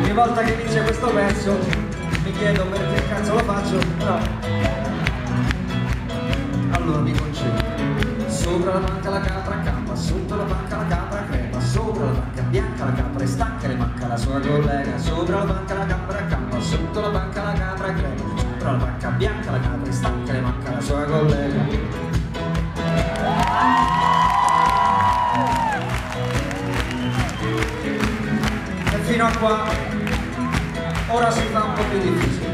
Ogni volta che inizia questo pezzo mi chiedo perché cazzo lo faccio, però allora mi concedo. Sopra la banca la capra campa, sotto la banca la capra crema, sopra la banca bianca la capra è stanca e le manca la sua collega. Sopra la banca la capra campa, sotto la banca la capra crema, sopra la banca bianca la capra è stanca e le manca la sua collega. E fino a qua ora si fa un po' più difficile.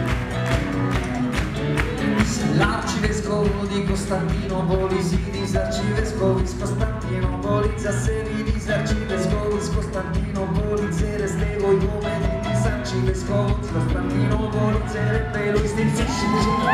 L'arcivescovo di Costantinopoli si disarcivescovis Costantinopoli asseri disarcivescovis Costantinopoli zere ste voi come di disarcivescovis Costantinopoli zere pe lui stizzisci di giro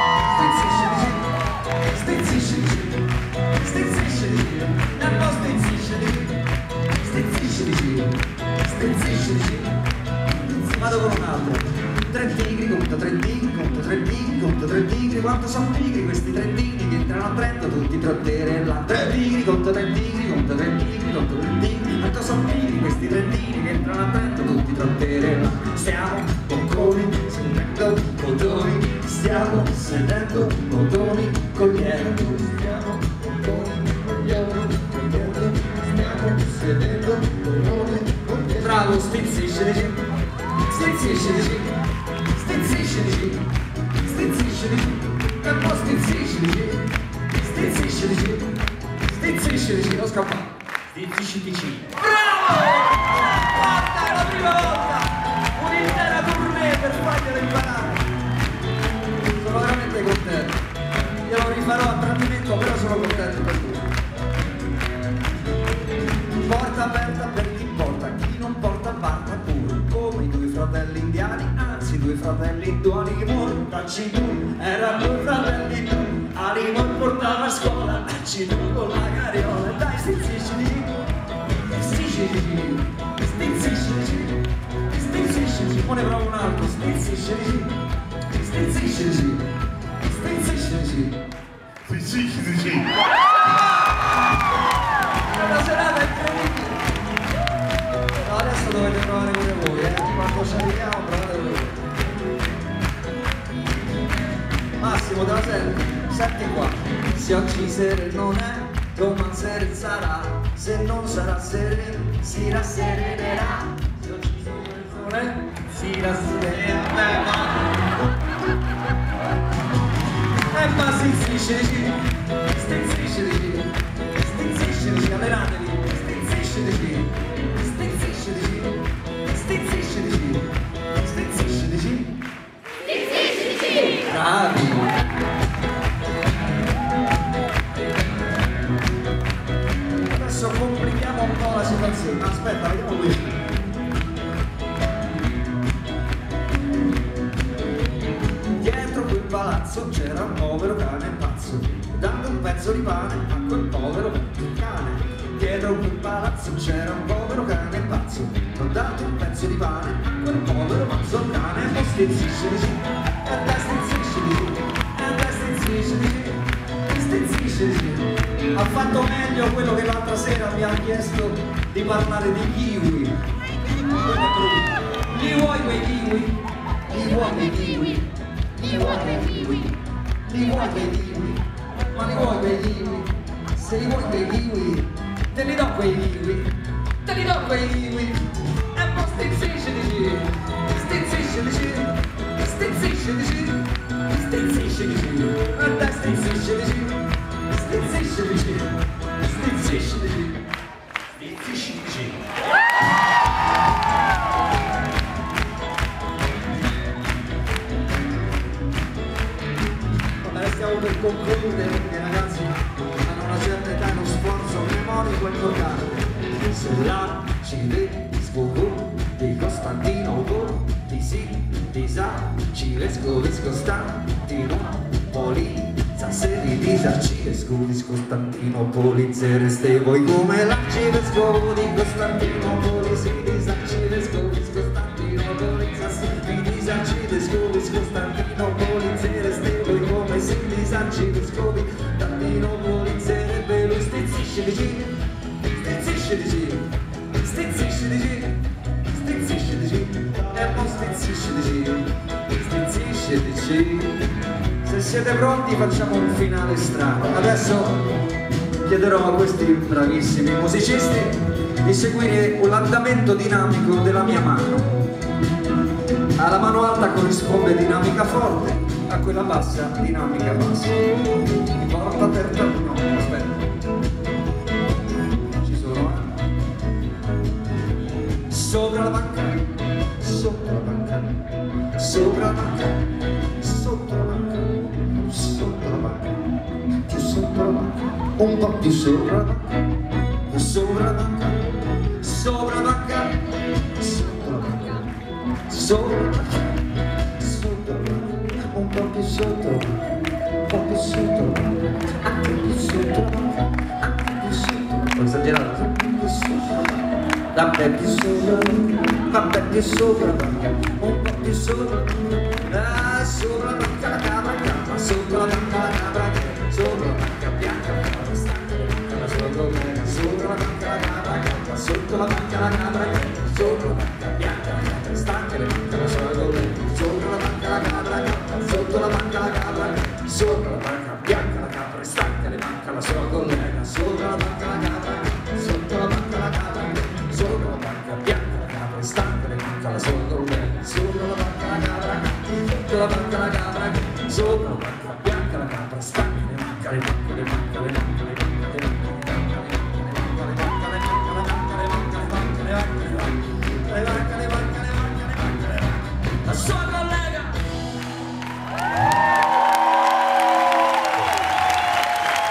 stizzisci di giro stizzisci di giro e non stizzisci di giro stizzisci di giro stizzisci di giro. Vado con un altro. 3 tigri, conto 3 tigri, conto 3 tigri, conto 3 tigri, quanto sono pigri questi 3 tigri che entrano a Trento tutti trottere là. 3 tigri, conto 3 tigri, conto 3 tigri, conto 3 tigri, quanto sono pigri questi 3 tigri che entrano a Trento tutti trottere là. Stiamo bocconi, sedendo botoni, stiamo sedendo botoni con gli euro, stiamo bocconi con gli euro, stiamo sedendo botoni con gli euro. Bravo, stizzisci di giro, stizzisci di giro. Stizzisci di giro, stizzisci di giro, e poi stizzisci di giro, stizzisci di giro, stizzisci di giro, ho scappato, stizzisci di giro. Bravo! Guarda, è la prima volta! Un'intera tournée per farglielo imparare! Sono veramente contento, glielo rifarò a tradimento, però sono contento per lui. Porta aperta per chi porta, chi non porta barca pure, come i 2 fratelli indiani, anzi 2 fratelli induani, mortacci tu, erano 2 fratelli tu, Alimor portava a scuola, ci tu con la carriola, dai stizzisci di giro, stizzisci di giro, stizzisci di giro, stizzisci di giro, ne provo un altro, stizzisci di giro, stizzisci di giro, stizzisci di giro, stizzisci di giro. Una serata incredibile. No, adesso dovete provare pure voi, quando ci arriviamo provate voi. Massimo, te la senti? Senti qua. Se oggi sera non è, domani sera sarà. Se non sarà sereno, si rasserenerà. Se oggi sera non è, si rasserenerà. E ma stizzisci di giro, stizzisci di giro, stizzisci di giro, allenatevi, stizzisci di giro, stizzisci di giro, stizzisci di giro, stizzisci di giro, stizzisci di giro. Bravi! Adesso complichiamo un po' la situazione. Aspetta, vediamo qui. Dietro quel palazzo c'era un povero cane pazzo, dando un pezzo di pane a quel povero cane. Dietro quel palazzo c'era un povero cane pazzo, ho dato un pezzo di pane a quel povero pazzo cane. E poi stizzisce di giro, e dai stizzisce di giro, e dai stizzisce di giro, stizzisce di giro. Ha fatto meglio quello che l'altra sera mi ha chiesto di parlare di kiwi. Li vuoi quei kiwi? Li vuoi quei kiwi? Li vuoi quei kiwi? Li vuoi quei kiwi? Ma li vuoi quei kiwi? Se li vuoi quei kiwi, te li do quei kiwi, te li do quei kiwi. E poi stizzisci di giro, stizzisci di giro, stizzisci di giro, stizzisci di giro, e dai stizzisci di giro, stizzisci di giro, stizzisci di giro, stizzisci di giro. Stiamo per concludere perché ragazzi hanno una certa età e uno sforzo memorico importante. Sull'arcivescovo di Costantinopoli, disarcivescovis Costantinopoli, sasseri disarcivescovis Costantinopoli, zereste voi come l'arcivescovo di Costantinopoli, si disarcivescovis Costantinopoli, sasseri disarcivescovis Costantinopoli, zereste voi come si disarcivescovi Costantinopoli, zerebbe lui stizzisce di giro, stizzisce di giro, stizzisce di giro, stizzisce di giro. stizziscitici. Se siete pronti facciamo un finale strano. Adesso chiederò a questi bravissimi musicisti di seguire l'andamento dinamico della mia mano. Alla mano alta corrisponde dinamica forte, a quella bassa dinamica bassa. Porta aperta, no, aspetta. Ci sono, sopra la banca, sotto la banca, sopra la banca, sotto la banca, sotto la banca, più sotto la banca, un po' più sopra la banca, sopra la banca, sopra la banca, sotto la banca, sopra la banca, sotto la banca, un po' più sotto, un po' più sotto, anche più sotto, anche più sotto. Ho esagerato? Vabbè più sopra, vabbè più sopra, un po' più sopra, sopra la banca la cabra gamma, sotto la banca la cabra, sopra la banca bianca, la sua collega, sopra la banca la cabra gamma, sotto la banca la cabra, sopra la banca bianca, stanca le banca la sua collega, sopra la banca la cabra gamma, sotto la banca la cabra, sopra la banca bianca la cabra, stanca le banca la sua collega, sopra la banca la cabra, sotto la banca la cabra. Sopra la banca bianca la capra, stanca le manca la sua collega, sopra la banca la capra, sotto la banca la capra, sopra la banca bianca la capra, stanca le manca le manca le manca le manca.